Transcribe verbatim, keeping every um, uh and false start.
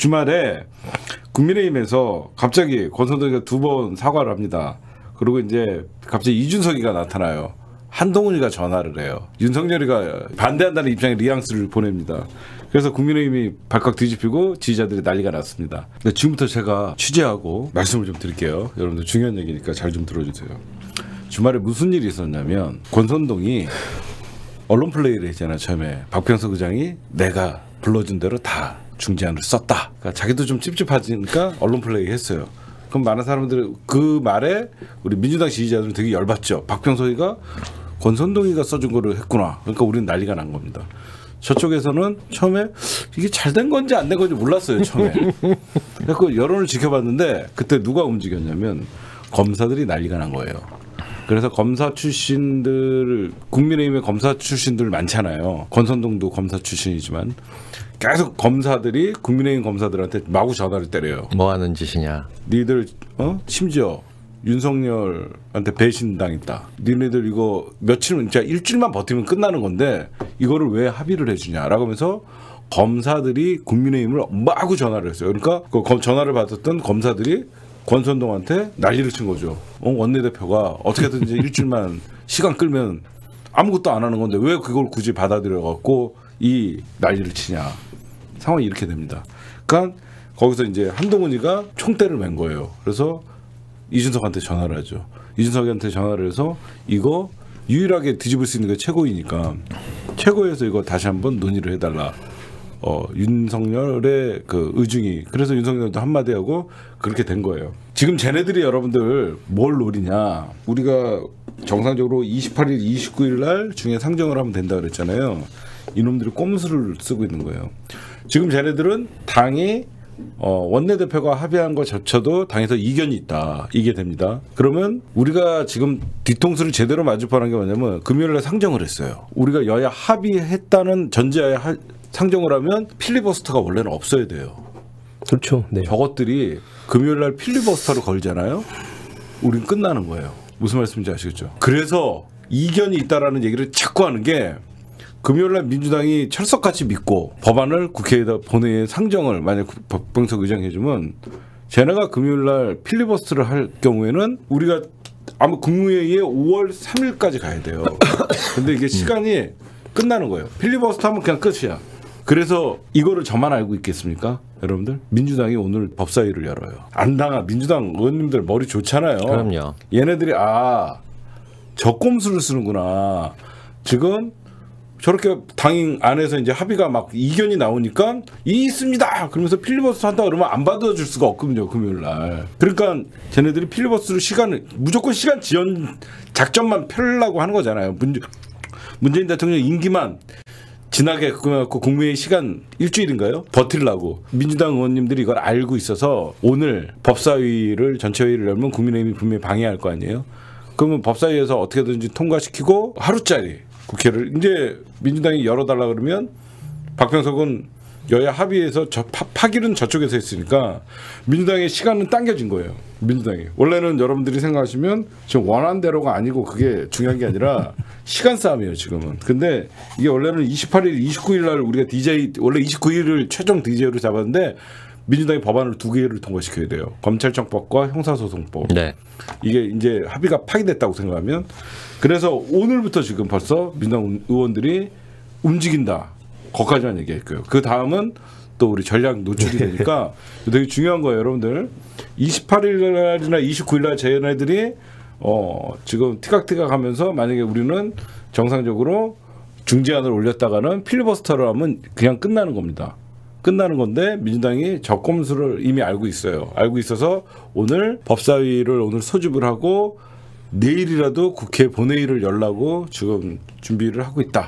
주말에 국민의힘에서 갑자기 권선동이가 두 번 사과를 합니다. 그리고 이제 갑자기 이준석이가 나타나요. 한동훈이가 전화를 해요. 윤석열이가 반대한다는 입장에 뉘앙스를 보냅니다. 그래서 국민의힘이 발칵 뒤집히고 지지자들이 난리가 났습니다. 근데 지금부터 제가 취재하고 말씀을 좀 드릴게요. 여러분들 중요한 얘기니까 잘 좀 들어주세요. 주말에 무슨 일이 있었냐면 권선동이 언론 플레이를 했잖아요. 처음에 박병석 의장이 내가 불러준 대로 다 중재안을 썼다. 그러니까 자기도 좀 찝찝하니까 언론 플레이 했어요. 그럼 많은 사람들이 그 말에 우리 민주당 지지자들은 되게 열받죠. 박병석이가 권선동이가 써준 거를 했구나. 그러니까 우리는 난리가 난 겁니다. 저쪽에서는 처음에 이게 잘 된 건지 안 된 건지 몰랐어요. 처음에. 그래서 여론을 지켜봤는데 그때 누가 움직였냐면 검사들이 난리가 난 거예요. 그래서 검사 출신들, 국민의힘의 검사 출신들 많잖아요. 권선동도 검사 출신이지만 계속 검사들이 국민의힘 검사들한테 마구 전화를 때려요. 뭐 하는 짓이냐. 니들 어? 심지어 윤석열한테 배신당했다. 니네들 이거 며칠은 진짜 일주일만 버티면 끝나는 건데 이거를 왜 합의를 해주냐라고 하면서 검사들이 국민의힘을 마구 전화를 했어요. 그러니까 그 전화를 받았던 검사들이 권선동한테 난리를 친 거죠. 어, 원내대표가 어떻게든지 일주일만 시간 끌면 아무것도 안 하는 건데 왜 그걸 굳이 받아들여 갖고 이 난리를 치냐. 상황이 이렇게 됩니다. 그러니까 거기서 이제 한동훈이가 총대를 맨 거예요. 그래서 이준석한테 전화를 하죠. 이준석한테 전화를 해서 이거 유일하게 뒤집을 수 있는 게 최고위니까 최고위에서 이거 다시 한번 논의를 해달라. 어, 윤석열의 그 의중이. 그래서 윤석열도 한마디 하고 그렇게 된 거예요. 지금 쟤네들이 여러분들 뭘 노리냐. 우리가 정상적으로 이십팔 일, 이십구 일 날 중에 상정을 하면 된다 그랬잖아요. 이놈들이 꼼수를 쓰고 있는 거예요. 지금 쟤네들은 당이 어, 원내대표가 합의한 것조차도 당에서 이견이 있다. 이게 됩니다. 그러면 우리가 지금 뒤통수를 제대로 맞을 뻔한 게 뭐냐면 금요일에 상정을 했어요. 우리가 여야 합의했다는 전제하에 하, 상정을 하면 필리버스터가 원래는 없어야 돼요. 그렇죠. 네. 저것들이 금요일날 필리버스터를 걸잖아요. 우린 끝나는 거예요. 무슨 말씀인지 아시겠죠? 그래서 이견이 있다라는 얘기를 자꾸 하는 게 금요일날 민주당이 철석같이 믿고 법안을 국회에다 본회의에 상정을 만약 박병석 의장이 해주면 쟤네가 금요일날 필리버스터를 할 경우에는 우리가 아마 국무회의에 오월 삼일까지 가야 돼요. 근데 이게 시간이 끝나는 거예요. 필리버스터 하면 그냥 끝이야. 그래서 이거를 저만 알고 있겠습니까? 여러분들 민주당이 오늘 법사위를 열어요. 안 당하 민주당 의원님들 머리 좋잖아요. 그럼요. 얘네들이 아 적꼼수를 쓰는구나. 지금 저렇게 당 안에서 이제 합의가 막 이견이 나오니까 이 있습니다. 그러면서 필리버스터 한다 그러면 안 받아줄 수가 없거든요. 금요일 날. 그러니까 쟤네들이 필리버스터로 시간을 무조건 시간 지연 작전만 펴려고 하는 거잖아요. 문재, 문재인 대통령 임기만 지나게 그래갖고 국무회의 시간 일주일인가요? 버틸라고 민주당 의원님들이 이걸 알고 있어서 오늘 법사위를 전체 회의를 열면 국민의힘이 분명히 방해할 거 아니에요? 그러면 법사위에서 어떻게든지 통과시키고 하루짜리 국회를 이제 민주당이 열어달라 그러면 박병석은 여야 합의해서 저 파, 파기는 저쪽에서 했으니까 민주당의 시간은 당겨진 거예요. 민주당이 원래는 여러분들이 생각하시면 지금 원한 대로가 아니고 그게 중요한 게 아니라 시간 싸움이에요 지금은. 근데 이게 원래는 이십팔 일, 이십구 일 날 우리가 디제이 원래 이십구 일을 최종 디제이로 잡았는데 민주당이 법안을 두 개를 통과시켜야 돼요. 검찰청법과 형사소송법. 네. 이게 이제 합의가 파기됐다고 생각하면 그래서 오늘부터 지금 벌써 민주당 의원들이 움직인다. 거기까지만 얘기할게요. 그 다음은 또 우리 전략 노출이 되니까 되게 중요한 거예요, 여러분들. 이십팔 일 날이나 이십구 일 날 쟤네들이 어, 지금 티각티각하면서 만약에 우리는 정상적으로 중재안을 올렸다가는 필리버스터를 하면 그냥 끝나는 겁니다. 끝나는 건데 민주당이 적꼼수를 이미 알고 있어요. 알고 있어서 오늘 법사위를 오늘 소집을 하고 내일이라도 국회 본회의를 열라고 지금 준비를 하고 있다.